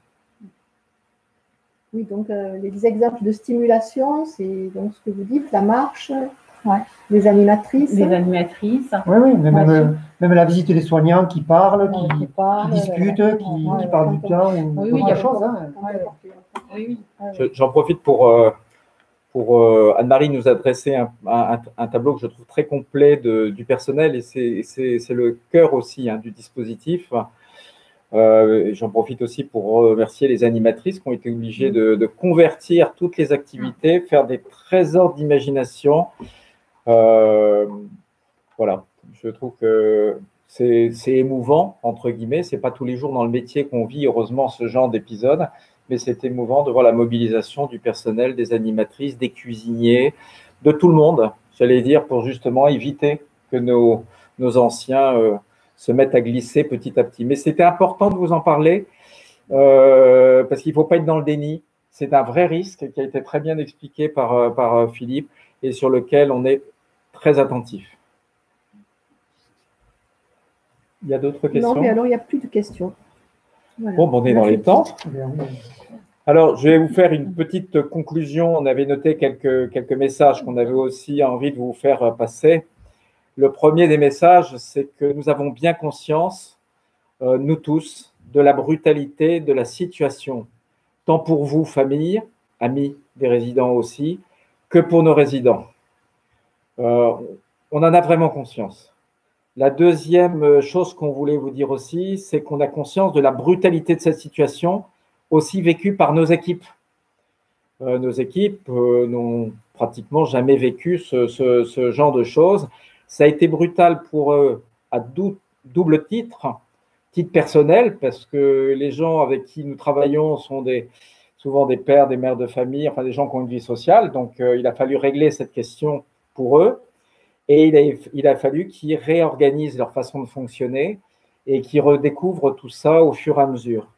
Oui, donc euh, les exemples de stimulation, c'est donc ce que vous dites, la marche, Ouais. les animatrices. Les animatrices. Oui, oui, mais même, Ouais, euh, même la visite des soignants qui parlent, qui, Ouais, qui qui parle, discutent, euh, qui, ouais, qui ouais, parlent ouais, du temps ou Oui, oui, d'autres il y a choses. Hein. Oui, oui. Je- J'en profite pour, euh, pour euh, Anne-Marie nous adresser un, un, un tableau que je trouve très complet de, du personnel et c'est c'est- c'est le cœur aussi hein, du dispositif. Euh, J'en profite aussi pour remercier les animatrices qui ont été obligées de, de convertir toutes les activités, faire des trésors d'imagination. Euh, voilà, je trouve que c'est c'est émouvant, entre guillemets. C'est pas tous les jours dans le métier qu'on vit, heureusement, ce genre d'épisode, mais c'est émouvant de voir la mobilisation du personnel, des animatrices, des cuisiniers, de tout le monde, j'allais dire, pour justement éviter que nos, nos anciens euh, se mettent à glisser petit à petit. Mais c'était important de vous en parler euh, parce qu'il ne faut pas être dans le déni. C'est un vrai risque qui a été très bien expliqué par, euh, par euh, Philippe et sur lequel on est très attentif. Il y a d'autres questions? Non, mais alors il n'y a plus de questions. Voilà. Bon, ben, on est On a dans fait les le temps. tour. Alors, je vais vous faire une petite conclusion. On avait noté quelques, quelques messages qu'on avait aussi envie de vous faire passer. Le premier des messages, c'est que nous avons bien conscience, euh, nous tous, de la brutalité de la situation, tant pour vous, famille, amis des résidents aussi, que pour nos résidents. Euh, on en a vraiment conscience. La deuxième chose qu'on voulait vous dire aussi, c'est qu'on a conscience de la brutalité de cette situation, aussi vécue par nos équipes. Euh, nos équipes euh, n'ont pratiquement jamais vécu ce, ce, ce genre de choses. Ça a été brutal pour eux à dou double titre, titre personnel, parce que les gens avec qui nous travaillons sont des, souvent des pères, des mères de famille, enfin des gens qui ont une vie sociale. Donc, euh, il a fallu régler cette question pour eux. Et il a, il a fallu qu'ils réorganisent leur façon de fonctionner et qu'ils redécouvrent tout ça au fur et à mesure.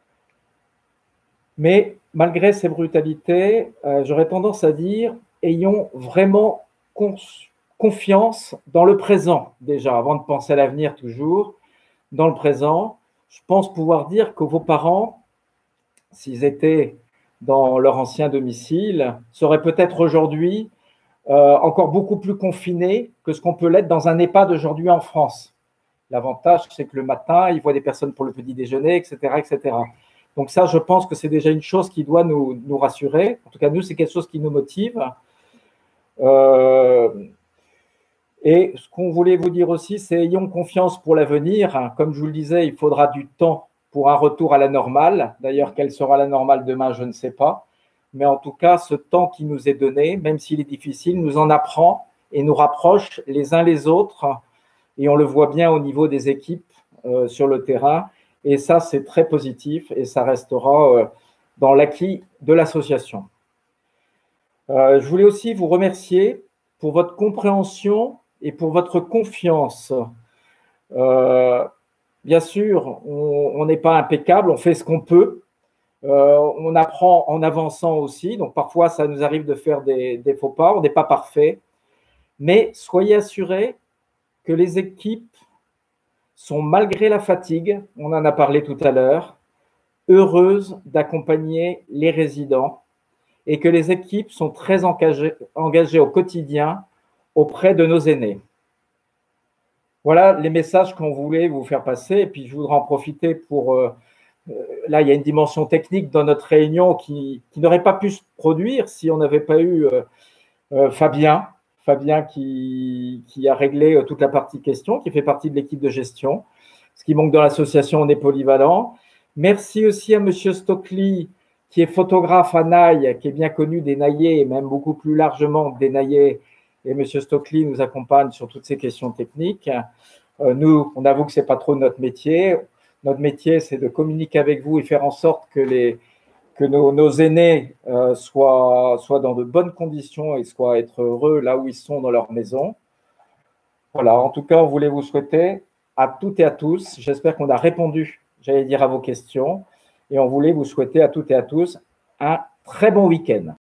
Mais malgré ces brutalités, euh, j'aurais tendance à dire, ayons vraiment confiance dans le présent déjà, avant de penser à l'avenir toujours. Dans le présent, je pense pouvoir dire que vos parents, s'ils étaient dans leur ancien domicile, seraient peut-être aujourd'hui Euh, encore beaucoup plus confinés que ce qu'on peut l'être dans un EHPAD aujourd'hui en France. L'avantage, c'est que le matin, ils voient des personnes pour le petit déjeuner, et cetera, et cetera. Donc ça, je pense que c'est déjà une chose qui doit nous, nous rassurer. En tout cas, nous, c'est quelque chose qui nous motive. Euh, et ce qu'on voulait vous dire aussi, c'est ayons confiance pour l'avenir. Comme je vous le disais, il faudra du temps pour un retour à la normale. D'ailleurs, quelle sera la normale demain, je ne sais pas. Mais en tout cas, ce temps qui nous est donné, même s'il est difficile, nous en apprend et nous rapproche les uns les autres. Et on le voit bien au niveau des équipes euh, sur le terrain. Et ça, c'est très positif et ça restera euh, dans l'acquis de l'association. Euh, je voulais aussi vous remercier pour votre compréhension et pour votre confiance. Euh, bien sûr, on n'est pas impeccable, on fait ce qu'on peut. Euh, on apprend en avançant aussi, donc parfois ça nous arrive de faire des, des faux pas, on n'est pas parfait, mais soyez assurés que les équipes sont, malgré la fatigue, on en a parlé tout à l'heure, heureuses d'accompagner les résidents et que les équipes sont très engagées, engagées au quotidien auprès de nos aînés. Voilà les messages qu'on voulait vous faire passer. Et puis, je voudrais en profiter pour… Euh, là, il y a une dimension technique dans notre réunion qui, qui n'aurait pas pu se produire si on n'avait pas eu euh, euh, Fabien, Fabien qui, qui a réglé toute la partie questions, qui fait partie de l'équipe de gestion. Ce qui manque dans l'association, on est polyvalent. Merci aussi à Monsieur Stockley, qui est photographe à Naï, qui est bien connu des Naïais et même beaucoup plus largement des Naïais. Et M. Stockley nous accompagne sur toutes ces questions techniques. Euh, nous, on avoue que ce n'est pas trop notre métier. Notre métier, c'est de communiquer avec vous et faire en sorte que, les, que nos, nos aînés euh, soient, soient dans de bonnes conditions et soient être heureux là où ils sont dans leur maison. Voilà, en tout cas, on voulait vous souhaiter à toutes et à tous, j'espère qu'on a répondu, j'allais dire, à vos questions, et on voulait vous souhaiter à toutes et à tous un très bon week-end.